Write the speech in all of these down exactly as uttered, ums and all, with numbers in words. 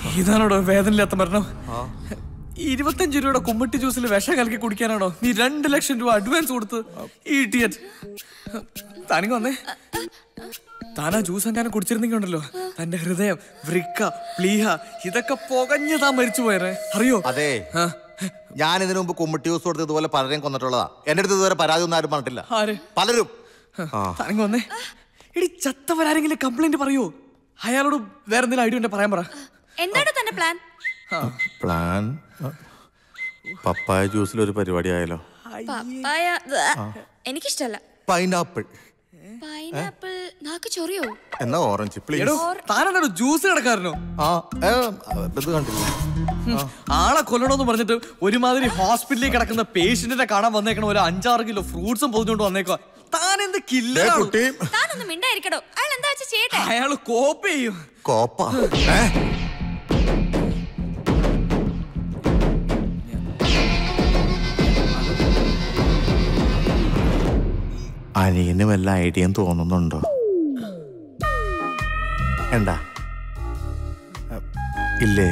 ഇതാണോടോ വേദനയില്ലാത്ത മരണം? ഇരുപത്തഞ്ചു രൂപയുടെ കുമ്മിട്ടി ജ്യൂസിൽ വിഷം കലക്കി കുടിക്കാനാണോ നീ രണ്ട് ലക്ഷം രൂപ അഡ്വാൻസ് കൊടുത്ത്? ഈഡിയറ്റ്. താനിങ്ങ് വന്നേ. താനാ ജ്യൂസ് എങ്ങാനും കുടിച്ചിരുന്നെങ്കിലുണ്ടല്ലോ തന്റെ ഹൃദയം, വൃക്ക, പ്ലീഹ ഇതൊക്കെ പുകഞ്ഞു താൻ മരിച്ചു പോയേ, അറിയോ? അതെ, ഞാൻ ഇതിനു മുമ്പ് കുമ്മിട്ടി ജ്യൂസ് കൊടുത്ത് ഇതുപോലെ പലരെയും കൊന്നിട്ടുള്ളതാ. എന്റെ അടുത്ത് ഇതുവരെ പരാതി ഒന്നും ആരും പറഞ്ഞിട്ടില്ല. പലരും. താനിങ്ങ് വന്നേ. എടി ചത്തവരാരെങ്കിലും കംപ്ലൈന്റ് പറയൂ. അയാളോട് വേറെ എന്തെങ്കിലും ഐഡിയ ഉണ്ടെ പറയാൻ പറ. എന്താണ് തന്റെ പ്ലാൻ? പ്ലാൻ പപ്പായ ജ്യൂസിൽ ഒരു പരിപാടി ആയാലോ? പപ്പായ എനിക്കിഷ്ടല്ല. പൈനാപ്പിൾ. പൈനാപ്പിൾ നാക്ക് ചൊറിയോ? എന്നാ ഓറഞ്ച് പ്ലീസ്. താനെന്താണോ ജ്യൂസ് കിടക്കാരനോ? ആളെ കൊല്ലണോന്ന് പറഞ്ഞിട്ട് ഒരുമാതിരി ഹോസ്പിറ്റലിൽ കിടക്കുന്ന പേഷ്യന്റിനെ കാണാൻ വന്നേക്കണ ഒരു അഞ്ചാറ് കിലോ ഫ്രൂട്ട്സും പൊതിഞ്ഞോണ്ട് വന്നേക്കോ. താനെന്ത് കില്ലറാണ്? താനൊന്ന് മിണ്ടായിരിക്കടോ. അയാൾ എന്താ വെച്ചാ ചെയ്യട്ടെ. അയാള് കോപ്പ ചെയ്യും. കോപ്പ? അനിയന് വല്ല ഐഡിയയും തോന്നുന്നുണ്ടോ? എന്താ? ഇല്ലേ?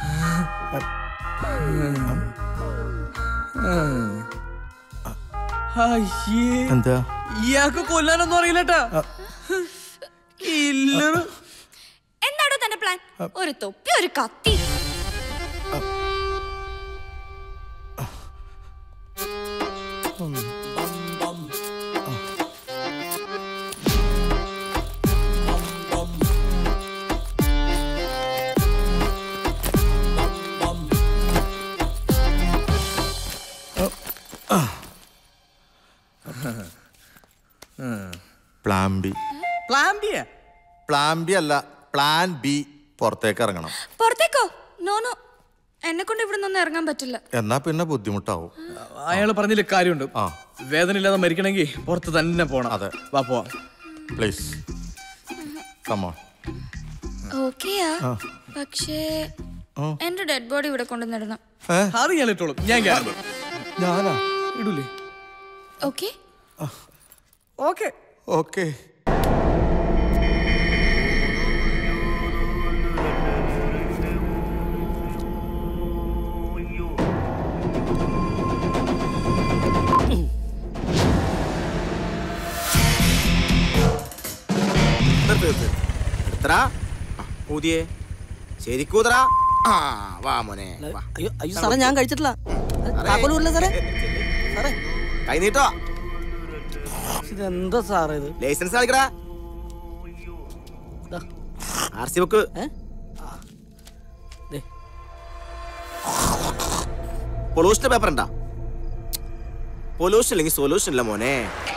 എന്താ? ഇയാൾക്ക് കൊല്ലാനൊന്നും അറിയില്ലട്ടാ. എന്താണോ തന്റെ പ്ലാൻ? ഒരു തൊപ്പി, ഒരു കത്തി. Plan B. Plan B? Plan B അല്ല, പ്ലാൻ ബി. പുറത്തേക്ക് ഇറങ്ങണം. പുറത്തേക്കോ? നോ നോ, എന്നെ കൊണ്ട് ഇവിടെ നിന്ന് ഇറങ്ങാൻ പറ്റില്ല. എന്നാ പിന്നെ ബുദ്ധിമുട്ടാവും. അയാള് പറഞ്ഞതിൽ കാര്യമുണ്ട്. വേദന ഇല്ലാതെ മരിക്കണമെങ്കിൽ പുറത്ത് തന്നെ പോണം. അതെ, വാ പോവാം. Please come on. ഓക്കെയാ, പക്ഷേ എന്റെ ഡെഡ് ബോഡി ഇവിടെ കൊണ്ടുവന്നിടണം. അത് ഞാൻ ഇട്ടോളും. ഞാൻ ഞാനാ ഇടൂലേ? Okay okay okay. ശരിക്കൂതറ. അയ്യോ അയ്യോ സാറേ, ഞാൻ കഴിച്ചിട്ടില്ല. സാറേ കൈ നീട്ടോ. ഇതെന്താ സാറേ ഇത്? ലൈസൻസ് കാണിക്കടാ. R C book. പൊല്യൂഷന്റെ പേപ്പർ ഉണ്ടാ? പൊല്യൂഷൻ ഇല്ലെങ്കിൽ സൊല്യൂഷൻ ഇല്ല മോനെ.